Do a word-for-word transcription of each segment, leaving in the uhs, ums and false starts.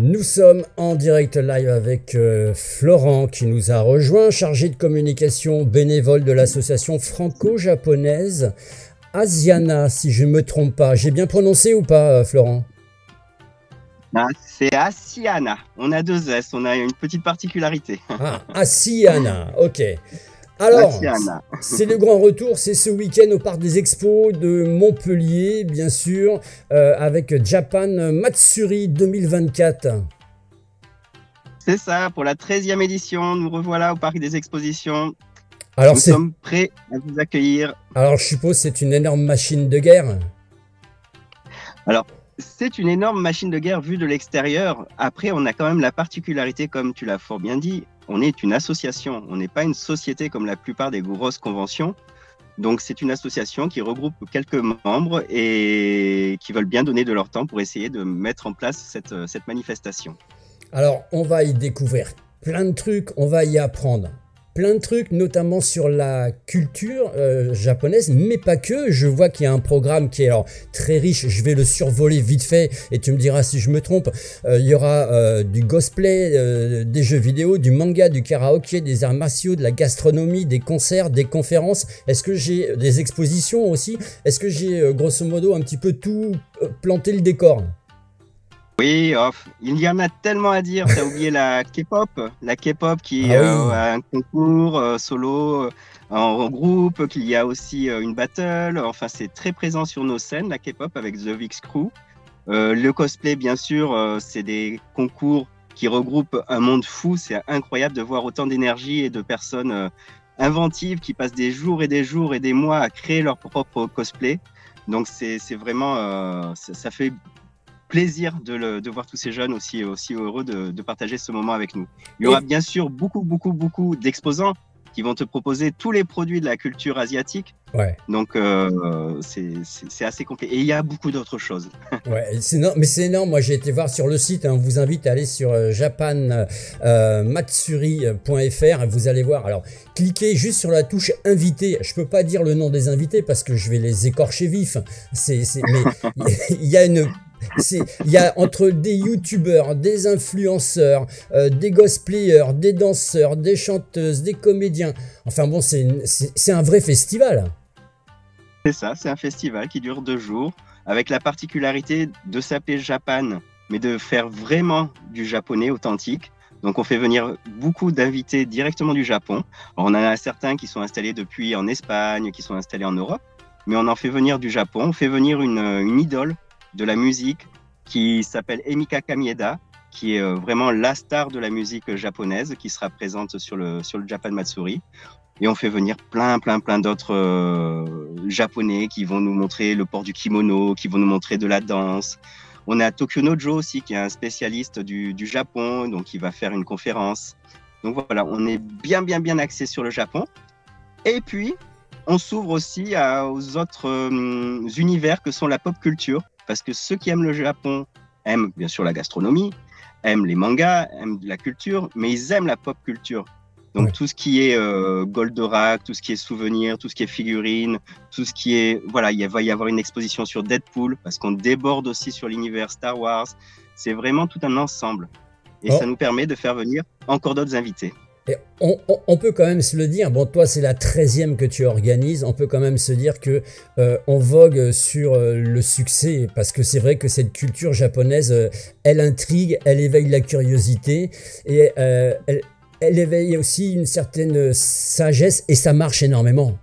Nous sommes en direct live avec euh, Florent qui nous a rejoint, chargé de communication bénévole de l'association franco-japonaise Asiana, si je ne me trompe pas. J'ai bien prononcé ou pas, euh, Florent? Ah, c'est Asiana. On a deux S, on a une petite particularité. Ah, Asiana, ok. Alors, Asiana. c'est le grand retour, c'est ce week-end au Parc des Expos de Montpellier, bien sûr, euh, avec Japan Matsuri deux mille vingt-quatre. C'est ça, pour la treizième édition, nous revoilà au Parc des Expositions. Alors, nous sommes prêts à vous accueillir. Alors, je suppose que c'est une énorme machine de guerre. Alors, c'est une énorme machine de guerre vue de l'extérieur. Après, on a quand même la particularité, comme tu l'as fort bien dit, on est une association, on n'est pas une société comme la plupart des grosses conventions. Donc, c'est une association qui regroupe quelques membres et qui veulent bien donner de leur temps pour essayer de mettre en place cette, cette manifestation. Alors, on va y découvrir plein de trucs, on va y apprendre plein de trucs, notamment sur la culture euh, japonaise, mais pas que. Je vois qu'il y a un programme qui est alors très riche, je vais le survoler vite fait et tu me diras si je me trompe. Euh, il y aura euh, du cosplay, euh, des jeux vidéo, du manga, du karaoké, des arts martiaux, de la gastronomie, des concerts, des conférences. Est-ce que j'ai des expositions aussi? Est-ce que j'ai euh, grosso modo un petit peu tout euh, planté le décor? Oui, oh, il y en a tellement à dire. Tu as oublié la K-pop, la K-pop qui ah oui. euh, a un concours euh, solo, euh, en, en groupe, qu'il y a aussi euh, une battle. Enfin, c'est très présent sur nos scènes, la K-pop avec The Vix Crew. Euh, le cosplay, bien sûr, euh, c'est des concours qui regroupent un monde fou. C'est incroyable de voir autant d'énergie et de personnes euh, inventives qui passent des jours et des jours et des mois à créer leur propre cosplay. Donc, c'est vraiment, euh, ça, ça fait plaisir de, le, de voir tous ces jeunes aussi, aussi heureux de, de partager ce moment avec nous. Il y aura bien sûr beaucoup, beaucoup, beaucoup d'exposants qui vont te proposer tous les produits de la culture asiatique. Ouais. Donc, euh, c'est assez complet. Et il y a beaucoup d'autres choses. Ouais, mais c'est énorme. Moi, j'ai été voir sur le site. Hein, on vous invite à aller sur euh, japan matsuri point f r. Vous allez voir. Alors, cliquez juste sur la touche invité. Je peux pas dire le nom des invités parce que je vais les écorcher vifs. C'est, mais il y a une... Il y a entre des youtubeurs, des influenceurs, euh, des cosplayers, des danseurs, des chanteuses, des comédiens. Enfin bon, c'est un vrai festival. C'est ça, c'est un festival qui dure deux jours, avec la particularité de s'appeler Japan, mais de faire vraiment du japonais authentique. Donc on fait venir beaucoup d'invités directement du Japon. Alors, on en a certains qui sont installés depuis en Espagne, qui sont installés en Europe, mais on en fait venir du Japon. On fait venir une, une idole de la musique qui s'appelle Emika Kamieda, qui est vraiment la star de la musique japonaise, qui sera présente sur le, sur le Japan Matsuri. Et on fait venir plein, plein, plein d'autres euh, japonais qui vont nous montrer le port du kimono, qui vont nous montrer de la danse. On a Tokyo Nojo aussi, qui est un spécialiste du, du Japon, donc qui va faire une conférence. Donc voilà, on est bien, bien, bien axé sur le Japon. Et puis, on s'ouvre aussi à, aux autres euh, univers que sont la pop culture. Parce que ceux qui aiment le Japon aiment bien sûr la gastronomie, aiment les mangas, aiment la culture, mais ils aiment la pop culture. Donc ouais. Tout ce qui est euh, Goldorak, tout ce qui est souvenirs, tout ce qui est figurines, tout ce qui est... Voilà, il va y avoir une exposition sur Deadpool, parce qu'on déborde aussi sur l'univers Star Wars. C'est vraiment tout un ensemble. Et oh. Ça nous permet de faire venir encore d'autres invités. Et on, on, on peut quand même se le dire, bon toi c'est la treizième que tu organises, on peut quand même se dire que euh, on vogue sur euh, le succès, parce que c'est vrai que cette culture japonaise, euh, elle intrigue, elle éveille la curiosité, et euh, elle, elle éveille aussi une certaine sagesse, et ça marche énormément.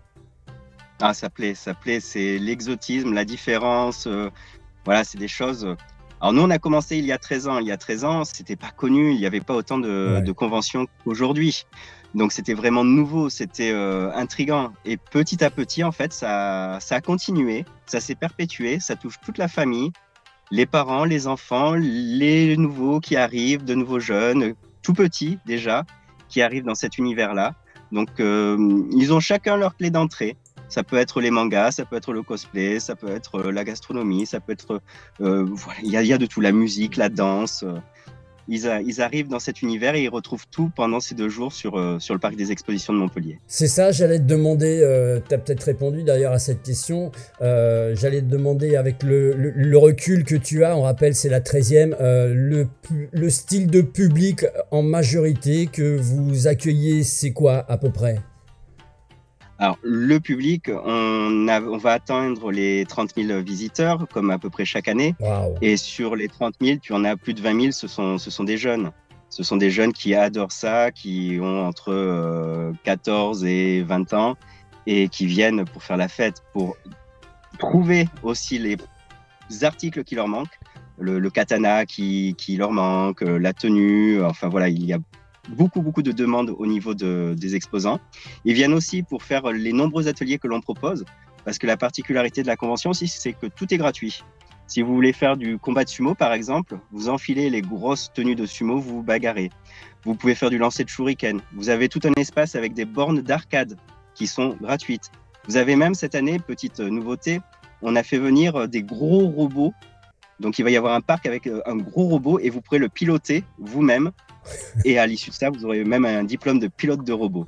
Ah ça plaît, ça plaît, c'est l'exotisme, la différence, euh, voilà c'est des choses... Alors nous, on a commencé il y a treize ans. Il y a treize ans, c'était pas connu, il n'y avait pas autant de, ouais. de conventions qu'aujourd'hui. Donc c'était vraiment nouveau, c'était euh, intriguant. Et petit à petit, en fait, ça, ça a continué, ça s'est perpétué, ça touche toute la famille, les parents, les enfants, les nouveaux qui arrivent, de nouveaux jeunes, tout petits déjà, qui arrivent dans cet univers-là. Donc euh, ils ont chacun leur clé d'entrée. Ça peut être les mangas, ça peut être le cosplay, ça peut être la gastronomie, ça peut être... Euh, voilà, il y a, il y a de tout, la musique, la danse. ils, a, ils arrivent dans cet univers et ils retrouvent tout pendant ces deux jours sur, euh, sur le parc des expositions de Montpellier. C'est ça, j'allais te demander, euh, tu as peut-être répondu d'ailleurs à cette question, euh, j'allais te demander avec le, le, le recul que tu as, on rappelle c'est la treizième, euh, le, le style de public en majorité que vous accueillez, c'est quoi à peu près? Alors, le public, on, a, on va atteindre les trente mille visiteurs, comme à peu près chaque année. Wow. Et sur les trente mille, tu en as plus de vingt mille, ce sont, ce sont des jeunes. Ce sont des jeunes qui adorent ça, qui ont entre euh, quatorze et vingt ans et qui viennent pour faire la fête, pour trouver aussi les articles qui leur manquent. Le, le katana qui, qui leur manque, la tenue, enfin voilà, il y a beaucoup, beaucoup de demandes au niveau de, des exposants. Ils viennent aussi pour faire les nombreux ateliers que l'on propose, parce que la particularité de la convention aussi, c'est que tout est gratuit. Si vous voulez faire du combat de sumo, par exemple, vous enfilez les grosses tenues de sumo, vous vous bagarrez. Vous pouvez faire du lancer de shuriken. Vous avez tout un espace avec des bornes d'arcade qui sont gratuites. Vous avez même cette année, petite nouveauté, on a fait venir des gros robots. Donc il va y avoir un parc avec un gros robot et vous pourrez le piloter vous-même. Et à l'issue de ça, vous aurez même un diplôme de pilote de robot.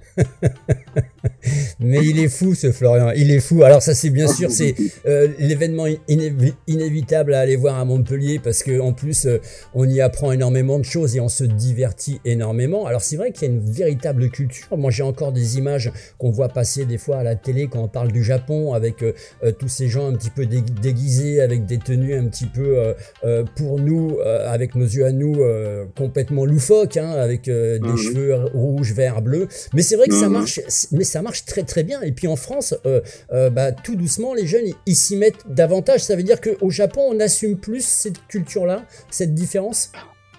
Mais il est fou ce Florian, il est fou. Alors ça c'est bien sûr c'est euh, l'événement inévi inévitable à aller voir à Montpellier parce que en plus euh, on y apprend énormément de choses et on se divertit énormément. Alors c'est vrai qu'il y a une véritable culture. Moi j'ai encore des images qu'on voit passer des fois à la télé quand on parle du Japon avec euh, euh, tous ces gens un petit peu déguisés avec des tenues un petit peu euh, euh, pour nous euh, avec nos yeux à nous euh, complètement loufoques hein, avec euh, des mmh. cheveux rouges, verts, bleus. Mais c'est vrai que mmh. ça marche. Mais ça marche très très bien. Et puis en France, euh, euh, bah, tout doucement, les jeunes, ils s'y mettent davantage. Ça veut dire qu'au Japon, on assume plus cette culture-là, cette différence?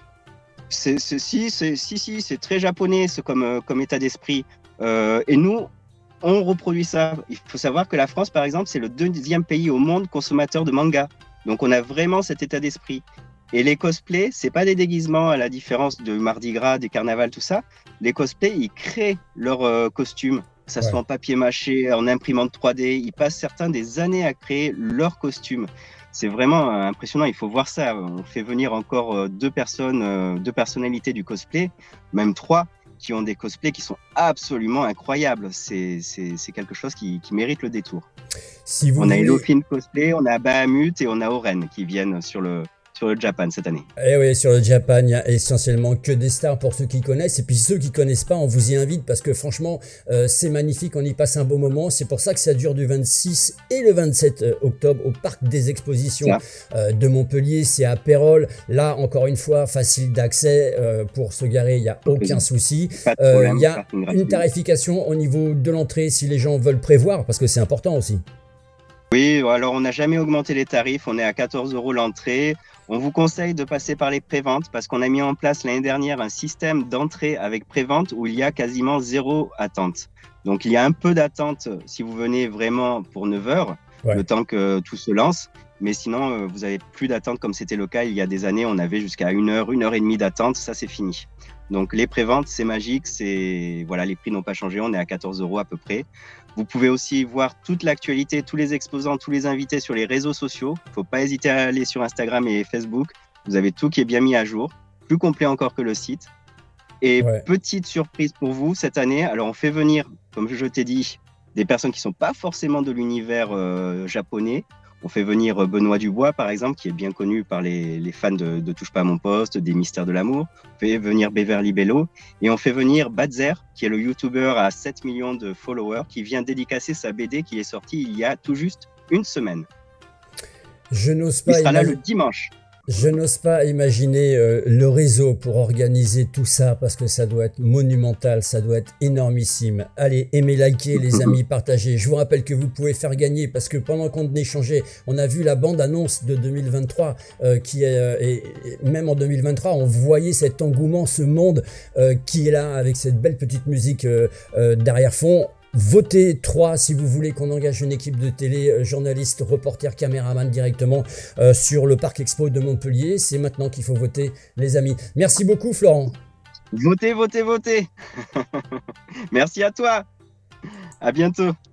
c'est, c'est, Si, c'est si, si, c'est très japonais comme, euh, comme état d'esprit. Euh, et nous, on reproduit ça. Il faut savoir que la France, par exemple, c'est le deuxième pays au monde consommateur de manga. Donc on a vraiment cet état d'esprit. Et les cosplays, c'est pas des déguisements à la différence de Mardi Gras, des carnavals, tout ça. Les cosplays, ils créent leurs euh, costumes, que ça ouais. soit en papier mâché, en imprimante trois D. Ils passent certains des années à créer leurs costumes. C'est vraiment euh, impressionnant. Il faut voir ça. On fait venir encore euh, deux personnes, euh, deux personnalités du cosplay, même trois, qui ont des cosplays qui sont absolument incroyables. C'est quelque chose qui, qui mérite le détour. Si vous on voulez... a Elofine Cosplay, on a Bahamut et on a Oren qui viennent sur le... sur le Japan cette année. Et oui, sur le Japan, il y a essentiellement que des stars pour ceux qui connaissent. Et puis ceux qui connaissent pas, on vous y invite parce que franchement, euh, c'est magnifique. On y passe un beau moment. C'est pour ça que ça dure du vingt-six et le vingt-sept octobre au parc des expositions euh, de Montpellier. C'est à Pérols. Là, encore une fois, facile d'accès euh, pour se garer. Il n'y a aucun souci. Euh, il y a une tarification au niveau de l'entrée si les gens veulent prévoir parce que c'est important aussi. Oui, alors on n'a jamais augmenté les tarifs. On est à quatorze euros l'entrée. On vous conseille de passer par les préventes parce qu'on a mis en place l'année dernière un système d'entrée avec prévente où il y a quasiment zéro attente. Donc il y a un peu d'attente si vous venez vraiment pour neuf heures, ouais. le temps que tout se lance. Mais sinon, vous n'avez plus d'attente comme c'était le cas il y a des années. On avait jusqu'à une heure, une heure et demie d'attente. Ça, c'est fini. Donc les préventes, c'est magique. C'est voilà, les prix n'ont pas changé. On est à quatorze euros à peu près. Vous pouvez aussi voir toute l'actualité, tous les exposants, tous les invités sur les réseaux sociaux. Il ne faut pas hésiter à aller sur Instagram et Facebook. Vous avez tout qui est bien mis à jour, plus complet encore que le site. Et ouais. petite surprise pour vous cette année. Alors on fait venir, comme je t'ai dit, des personnes qui ne sont pas forcément de l'univers euh, japonais. On fait venir Benoît Dubois, par exemple, qui est bien connu par les, les fans de, de Touche pas à mon poste, des Mystères de l'amour. On fait venir Beverly Bello. Et on fait venir Badzer, qui est le youtubeur à sept millions de followers, qui vient dédicacer sa B D qui est sortie il y a tout juste une semaine. Je n'ose pas. Il sera là le dimanche. Je n'ose pas imaginer euh, le réseau pour organiser tout ça parce que ça doit être monumental, ça doit être énormissime. Allez, aimez, likez les amis, partagez. Je vous rappelle que vous pouvez faire gagner parce que pendant qu'on échangeait, on a vu la bande-annonce de deux mille vingt-trois euh, qui est, euh, et, et même en deux mille vingt-trois, on voyait cet engouement, ce monde euh, qui est là avec cette belle petite musique euh, euh, d'arrière-fond. Votez trois si vous voulez qu'on engage une équipe de télé, journalistes, reporters, caméramans directement euh, sur le Parc Expo de Montpellier. C'est maintenant qu'il faut voter, les amis. Merci beaucoup, Florent. Votez, votez, votez. Merci à toi. À bientôt.